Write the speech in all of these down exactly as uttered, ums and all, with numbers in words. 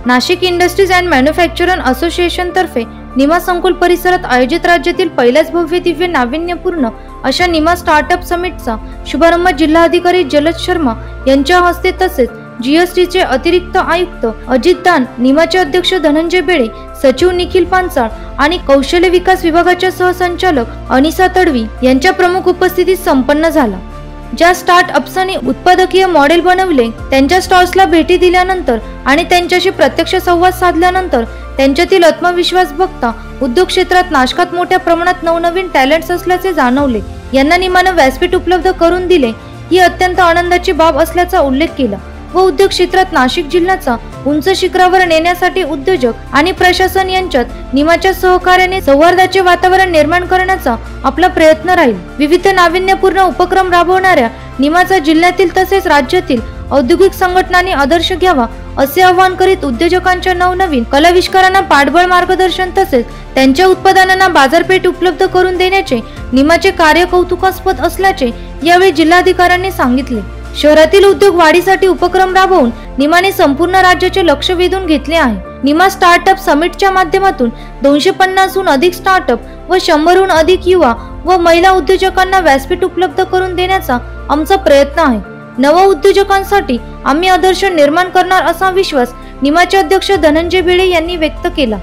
Nashik industries and manufacturer association तर्फे निमा संकुल परिसरात आयोजित राज्यातील पहिल्याच भव्य दिव्य नाविन्यपूर्ण अशा निमा स्टार्टअप समिटचा शुभारंभ जिल्हाधिकारी जलज शर्मा यांच्या हस्ते तसेच जीएसटीचे अतिरिक्त आयुक्त अजित दान, निमाचे अध्यक्ष धनंजय बेळे, सचिव निखिल पांचाळ आणि कौशल्य विकास विभागाच्या सहसंचालक अनिसा तडवी यांच्या प्रमुख उपस्थितीत संपन्न झाला। ज्या स्टार्टअप्सनी उत्पादकीय मॉडेल बनवले त्यांच्या स्टॉल्सला भेटी दिल्यानंतर आणि त्यांच्याशी प्रत्यक्ष संवाद साधल्यानंतर त्यांच्यातील आत्मविश्वास बघता उद्योग क्षेत्रात नाशकात मोठ्या प्रमाणात नवनवीन टॅलेंट्स असल्याचे जाणवले। यांना निमाने व्यासपीठ उपलब्ध करून दिले ही अत्यंत आनंदाची बाब असल्याचा उल्लेख केला व उद्योग क्षेत्रात नाशिक जिल्ह्याचा उंच शिखरावर नेण्यासाठी उद्योजक आणि प्रशासन यांच्यात निमाच्या सहकार्याने सौहार्दाचे वातावरण निर्माण करण्याचा आपला प्रयत्न राहील। विविध नाविन्यपूर्ण उपक्रम राबवणाऱ्या निमाचा जिल्ह्यातील तसेच राज्यातील औद्योगिक संघटनांनी आदर्श घ्यावा असे आवाहन करीत उद्योजकांच्या नवनवीन कलाविष्कारांना पाठबळ मार्गदर्शन तसेच त्यांच्या उत्पादनांना बाजारपेठ उपलब्ध करून देण्याचे निमाचे कार्य कौतुकास्पद असल्याचे यावेळी जिल्हाधिकाऱ्यांनी सांगितले। शहरातील उद्योग वाढीसाठी उपक्रम राबवून निमाने संपूर्ण राज्याचे लक्ष वेधून घेतले आहे। निमा स्टार्टअप समिटच्या माध्यमातून दोनशे पन्नासहून अधिक स्टार्टअप व शंभरहून अधिक युवा व महिला उद्योजकांना व्यासपीठ उपलब्ध करून देण्याचा आमचा प्रयत्न आहे। नव उद्योजकांसाठी आम्ही आदर्श निर्माण करणार असा विश्वास निमाचे अध्यक्ष धनंजय बेळे यांनी व्यक्त केला।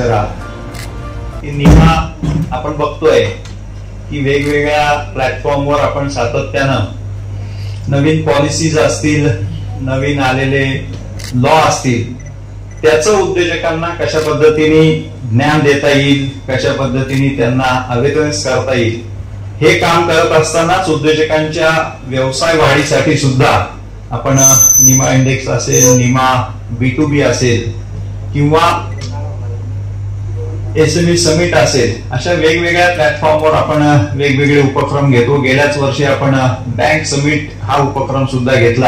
निमा आपण बघतोय की वेगवेगळ्या प्लॅटफॉर्मवर आपण सातत्यानं नवीन पॉलिसीज असतील, नवीन आलेले लॉ असतील, त्याचं उद्योजकांना कशा पद्धतीने ज्ञान देता येईल, कशा पद्धतीने त्यांना अवेअरनेस करता येईल हे काम करत असतानाच उद्योजकांच्या व्यवसाय वाढीसाठी सुद्धा आपण निमा इंडेक्स असेल, निमा बी टू बी असेल किंवा एसएमई समिट असेल, अशा वेगवेगळ्या प्लॅटफॉर्मवर आपण वेगवेगळे उपक्रम घेतो। गेल्याच वर्षी आपण बँक समिट हा उपक्रम सुद्धा घेतला।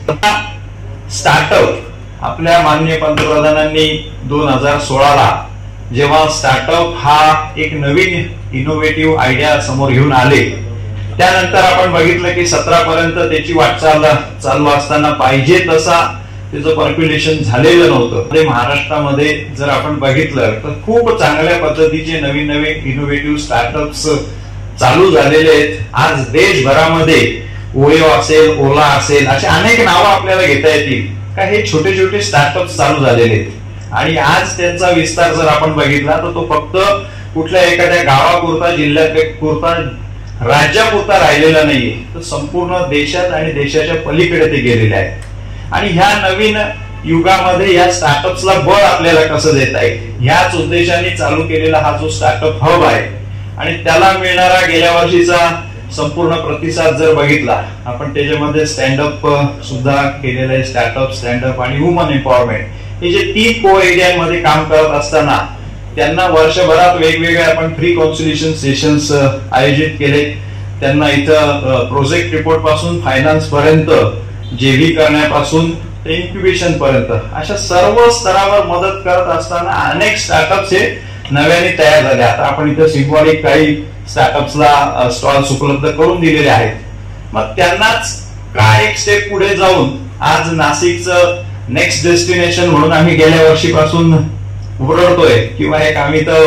स्टार्टअप आपल्या माननीय पंतप्रधानांनी दोन हजार सोळा ला जेव्हा स्टार्टअप हा एक नवीन इनोव्हेटिव्ह आयडिया समोर घेऊन आले, त्यानंतर आपण बघितलं की सतरा पर्यंत त्याची वाटचाल चालू असताना पाहिजे तसा त्याचं पर्क्युलेशन झालेलं नव्हतं। महाराष्ट्रामध्ये जर आपण बघितलं तर खूप चांगल्या पद्धतीचे नवीन नवीन इनोव्हेटिव्ह स्टार्टअप्स चालू झालेले आहेत। आज देशभरामध्ये ओयो असेल, ओला असेल, असे अनेक नावं आपल्याला घेता येतील का हे छोटे छोटे स्टार्टअप्स चालू झालेले आहेत। आणि आज त्यांचा विस्तार जर आपण बघितला तर तो फक्त कुठल्या एखाद्या गावापुरता, जिल्ह्यापुरता, राज्यापुरता राहिलेला नाहीये, तर संपूर्ण देशात आणि देशाच्या पलीकडे ते गेलेले आहेत। आणि ह्या नवीन युगामध्ये या स्टार्टअप्सला बळ आपल्याला कसं देता येईल ह्याच उद्देशाने चालू केलेला हा जो स्टार्टअप हब आहे आणि त्याला मिळणारा गेल्या वर्षीचा संपूर्ण प्रतिसाद जर बघितला आपण, त्याच्यामध्ये स्टँडअप सुद्धा केलेला आहे। स्टार्टअप, स्टँडअप आणि वुमन एम्पॉवरमेंट हे जे तीन को एरियामध्ये काम करत असताना त्यांना वर्षभरात वेगवेगळे आपण फ्री कॉन्सल्टेशन सेशन्स आयोजित केले। त्यांना इथं प्रोजेक्ट रिपोर्ट पासून फायनान्स पर्यंत, जेव्ही करण्यापासून ते इन्क्युबेशन पर्यंत अशा सर्व स्तरावर मदत करत असताना अनेक स्टार्टअप्स हे नव्याने तयार झाले। आता आपण इथं सिम्बॉलिक काही स्टार्टअप्सला स्टॉल्स उपलब्ध करून दिलेले आहेत। मग त्यांनाच काय एक स्टेप पुढे जाऊन आज नाशिकचं नेक्स्ट डेस्टिनेशन म्हणून आम्ही गेल्या वर्षीपासून उभरतोय किंवा एक आम्ही तर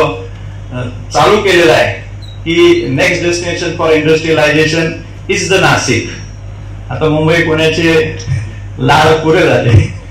चालू केलेलं आहे की next destination for industrialisation is the Nashik. आता मुंबई पुण्याचे लाड पुरे झाले,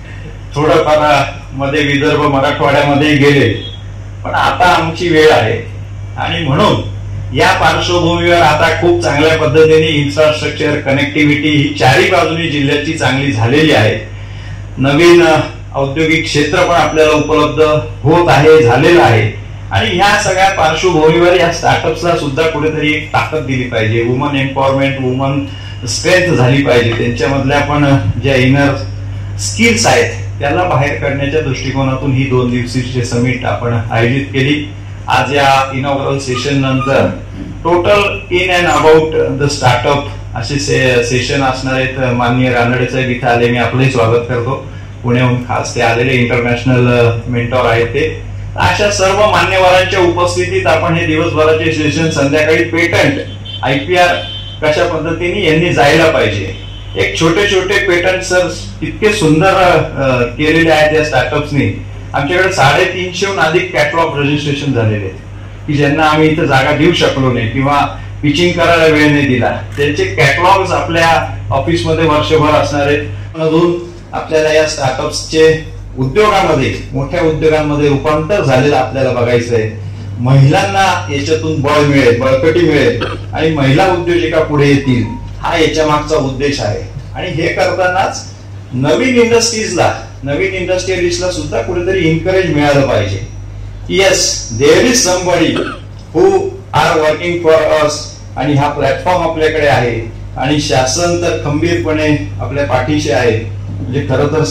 थोडंफार मध्ये विदर्भ मराठवाड्यामध्ये गेले, पण आता आमची वेळ आहे। आणि म्हणून या पार्श्वभूमीवर आता खूप चांगल्या पद्धतीने इन्फ्रास्ट्रक्चर, कनेक्टिव्हिटी ही चारही बाजूनी जिल्ह्याची चांगली झालेली आहे। नवीन औद्योगिक क्षेत्र पण आपल्याला उपलब्ध होत आहे, झालेलं आहे। आणि ह्या सगळ्या पार्श्वभूमीवर या स्टार्टअप्सला सुद्धा कुठेतरी एक ताकद दिली पाहिजे। वुमन एम्पॉवरमेंट, वुमन स्ट्रेंथ झाली पाहिजे। त्यांच्यामधल्या पण ज्या इनर स्किल्स आहेत त्याला बाहेर काढण्याच्या दृष्टिकोनातून ही दोन दिवसीय समिट आपण आयोजित केली। आज या इनॉग्रल सेशन नंतर total in and about the startup असे सेशन असणार आहेत। माननीय रानडे साहेब इथे आले, मी आपलंही स्वागत करतो। पुण्याहून खास ते आलेले इंटरनॅशनल मेंटॉर आहेत ते। अशा सर्व मान्यवरांच्या उपस्थितीत आपण हे दिवसभराचे सेशन, संध्याकाळी पेटंट, आयपीआर कशा पद्धतीने यांनी जायला पाहिजे एक छोटे छोटे पेटंट सर इतके सुंदर केलेले आहेत या स्टार्टअप्सनी. आमच्याकडे साडेतीनशेहून अधिक कॅटलॉग रजिस्ट्रेशन झालेले आहेत की ज्यांना आम्ही इथं जागा देऊ शकलो नाही किंवा पिचिंग करायला वेळ नाही दिला. त्यांचे कॅटलॉग्स आपल्या ऑफिसमध्ये वर्षभर असणार आहेत. मधून आपल्याला या स्टार्टअप्सचे उद्योगामध्ये मोठ्या उद्योगांमध्ये रूपांतर झालेलं आपल्याला बघायचं आहे. महिलांना याच्यातून बळ मिळेल, बळकटी मिळेल आणि महिला उद्योजिका पुढे येतील, हा याच्या मागचा उद्देश आहे. आणि हे करतानाच नवीन इंडस्ट्रीजला, नवीन इंडस्ट्रियलिस्टला सुद्धा कुठेतरी एनकरेज मिळालं पाहिजे. Yes, there is somebody who are working for us आणि हा प्लॅटफॉर्म आपल्याकडे आहे आणि शासन तर खंबीरपणे आपल्या पाठीशी आहे. म्हणजे खरं तर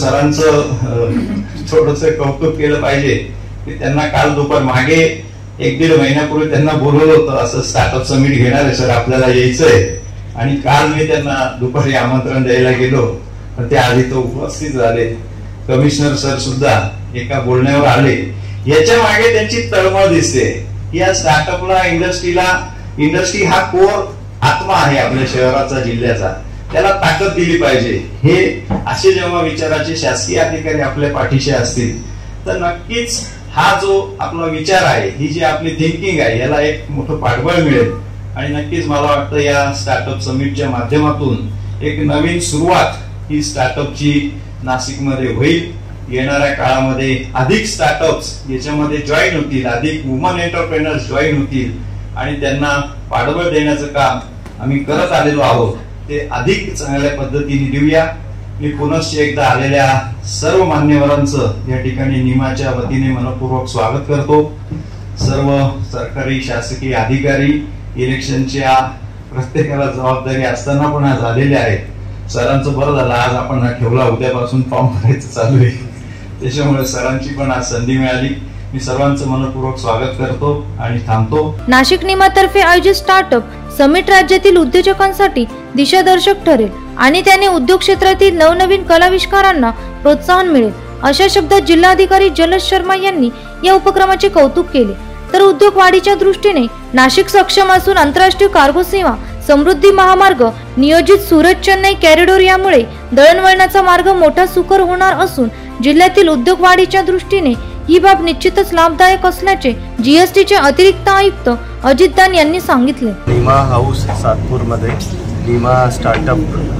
सरांचं थोडंसं कौतुक केलं पाहिजे की त्यांना काल दुपार मागे एक दीड महिन्यापूर्वी त्यांना बोलवलं होतं असं स्टार्टअप समिट घेणार आहे सर, आपल्याला यायचंय. आणि काल मी त्यांना दुपारी आमंत्रण द्यायला गेलो पण ते आधी तो उपस्थित झाले. कमिशनर सर सुद्धा एका बोलण्यावर आले. याच्या मागे त्यांची तळमळ दिसते की या स्टार्टअपला, इंडस्ट्रीला, इंडस्ट्री हा कोर आत्मा आहे आपल्या शहराचा, जिल्ह्याचा, त्याला ताकद दिली पाहिजे. हे असे जेव्हा विचाराचे शासकीय अधिकारी आपल्या पाठीशी असतील तर नक्कीच हा जो आपला विचार आहे, ही जी आपली थिंकिंग आहे, याला एक मोठं पाठबळ मिळेल. आणि नक्कीच मला वाटतं या स्टार्टअप समिटच्या माध्यमातून एक नवीन सुरुवात ही स्टार्टअपची नाशिकमध्ये होईल. येणाऱ्या काळामध्ये अधिक स्टार्टअप्स याच्यामध्ये जॉईन होतील, अधिक वुमन एंटरप्रेनर्स जॉईन होतील आणि त्यांना पाठबळ देण्याचं काम आम्ही करत आलेलो आहोत ते अधिक चांगल्या पद्धतीने देऊया. मी पुनश्च एकदा आलेल्या सर्व मान्यवरांचं या ठिकाणी निमाच्या वतीने मनपूर्वक स्वागत करतो. सर्व सरकारी शासकीय अधिकारी इलेक्शनच्या प्रत्येकाला जबाबदारी असताना पण आज आलेले आहेत. सरांचं बरं झालं आज आपण हा ठेवला, उद्यापासून फॉर्म भरायचं चालू आहे, त्याच्यामुळे सरांची पण आज संधी मिळाली. मी सर्वांचं मनपूर्वक स्वागत करतो आणि थांबतो. नाशिक निमातर्फे आयोजित स्टार्टअप समिट राज्यातील उद्योजकांसाठी दिशादर्शक ठरेल आणि त्याने उद्योग क्षेत्रातील नवनवीन कलाविष्कारांना प्रोत्साहन मिळेल अशा शब्दात जिल्हाधिकारी जलज शर्मा यांनी या उपक्रमाचे कौतुक केले. तर उद्योग वाढीच्या दृष्टीने नाशिक सक्षम असून आंतरराष्ट्रीय कार्गो सेवा, समृद्धी महामार्ग, नियोजित सुरत चेन्नई कॉरिडॉर यामुळे दळणवळणाचा मार्ग मोठा सुकर होणार असून जिल्ह्यातील उद्योग वाढीच्या दृष्टीने ही बाब निश्चितच लाभदायक असल्याचे जीएसटीचे अतिरिक्त आयुक्त अजित दान यांनी सांगितले. Nima house सातपूरमध्ये Nima startup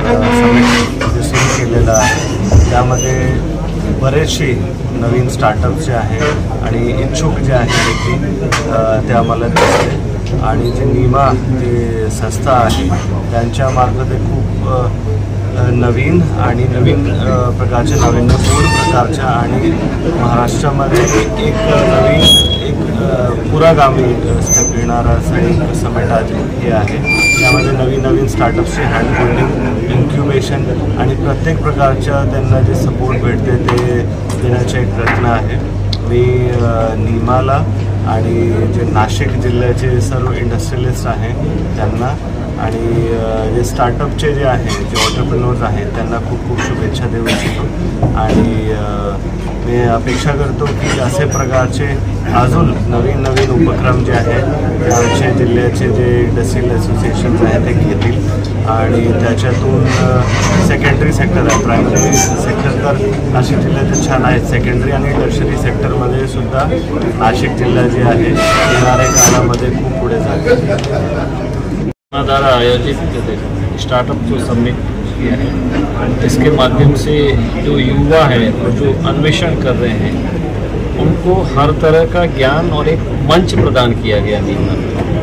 summit सुरू केलेला आहे. त्यामध्ये बरेचसे नवीन स्टार्टअप जे आहे आणि इच्छुक जे आहेत ते आम्हाला दिसते. आणि जे निमा जे संस्था आहे त्यांच्यामार्फत ते खूप नवीन आणि नवीन प्रकारच्या नाविन्यपूर्ण प्रकारच्या आणि महाराष्ट्रामध्ये एक नवीन एक पुरागामी स्टेप येणारा असं एक समिट हे आहे. त्यामध्ये नवीन नवीन स्टार्टअप्सचे हँड होल्डिंग, इन्क्युबेशन आणि प्रत्येक प्रकारच्या त्यांना जे सपोर्ट भेटते ते देण्याचा एक प्रयत्न आहे. मी निमाला आणि जे नाशिक जिल्ह्याचे सर्व इंडस्ट्रियलिस्ट आहेत त्यांना आणि जे स्टार्टअपचे जे आहे, जे ऑन्टरप्रेन्योर्स आहेत त्यांना खूप खूप शुभेच्छा देऊ इच्छितो. आणि मी अपेक्षा करतो की असे प्रकारचे अजून नवीन नवीन उपक्रम जे आहेत ते आमच्या जिल्ह्याचे जे इंडस्ट्रियल असोसिएशन्स आहेत ते घेतील आणि त्याच्यातून सेकंडरी सेक्टर आहे, प्रायमरी सेक्टर तर नाशिक जिल्ह्याचे छान आहेत, सेकंडरी आणि टर्शरी सेक्टरमध्ये सुद्धा नाशिक जिल्हा जे आहे येणाऱ्या काळामध्ये खूप पुढे जाईल. द्वारा आयोजित स्टार्टअप जो समिट किया है, इसके माध्यम से जो युवा है और जो अन्वेषण कर रहे हैं उनको हर तरह का ज्ञान और एक मंच प्रदान किया गया है.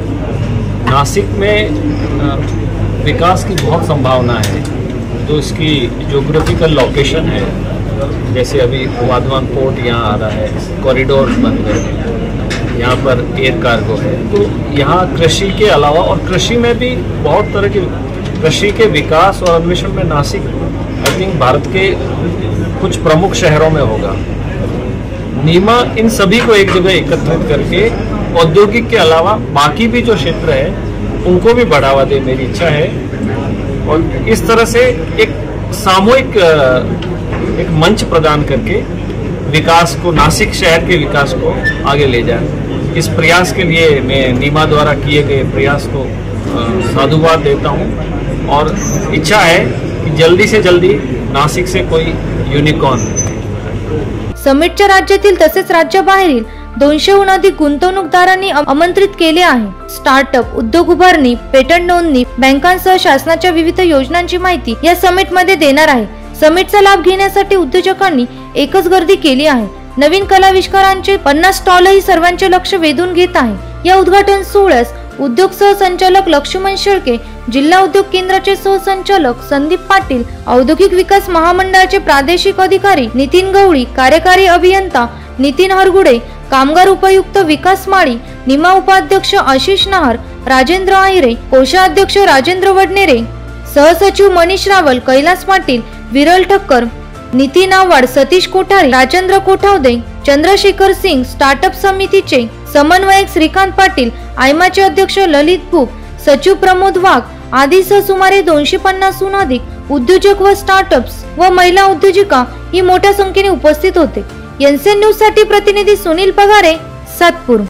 नासिक में विकास की बहुत संभावना है. तो इसकी ज्योग्राफिकल लोकेशन है, जैसे अभी वाधवान पोर्ट यहाँ आ रहा है, कॉरिडोर बन गए हैं, यहाँ पर एयर कार्गो है. तो यहाँ कृषि के अलावा और कृषि में भी बहुत तरह के कृषि के विकास और अन्वेषण में नासिक आई थिंक भारत के कुछ प्रमुख शहरों में होगा. नीमा इन सभी को एक जगह एकत्रित करके औद्योगिक के अलावा बाकी भी जो क्षेत्र है उनको भी बढ़ावा दे, मेरी इच्छा है. और इस तरह से एक सामूहिक एक मंच प्रदान करके विकास को, नासिक शहर के विकास को आगे ले जाए. इस प्रयास के लिए मैं नीमा द्वारा किए गए प्रयास को साधुवाद देता हूं और इच्छा है कि जल्दी से जल्दी नासिक से कोई यूनिकॉर्न। समिटच्या राज्यातील तसेच राज्याबाहेरील दोनशेहून अधिक गुंतवणूकदारांनी आमंत्रित केले आहे। स्टार्टअप, उद्योग उभारणी, पेटंट नोंदणी, बँकांसह शासनाच्या विविध योजनांची माहिती या समिट मध्ये देणार आहे। समिटचा लाभ घेण्यासाठी उद्योजकांनी एकच गर्दी केली आहे। नवीन कलाविष्कारांचे पन्नास स्टॉलही सर्वांचे लक्ष वेधून घेत आहे। या उद्घाटन सोहळ्यास उद्योग सहसंचालक लक्ष्मण शेळके, जिल्हा उद्योग केंद्राचे सहसंचालक संदीप पाटील, औद्योगिक विकास महामंडळाचे प्रादेशिक अधिकारी नितीन गवळी, कार्यकारी अभियंता नितीन हरगुडे, कामगार उपायुक्त विकास माळी, निमा उपाध्यक्ष आशिष नहार, राजेंद्र आहिरे, कोषाध्यक्ष राजेंद्र वडनेरे, सहसचिव मनीष रावल, कैलास पाटील, विरल ठक्कर, नितीन आव्हाड, सतीश कोठारी, राजेंद्र कोठावदे, चंद्रशेखर सिंग, स्टार्टअप समितीचे समन्वयक श्रीकांत पाटील, आयमाचे अध्यक्ष ललित भूप, सचिव प्रमोद वाघ आदीसह सुमारे दोनशे पन्नासहून अधिक उद्योजक व स्टार्टअप्स व महिला उद्योजिका ही मोठ्या संख्येने उपस्थित होते। एनसीएन न्यूज साठी प्रतिनिधी सुनील पगारे, सातपूर।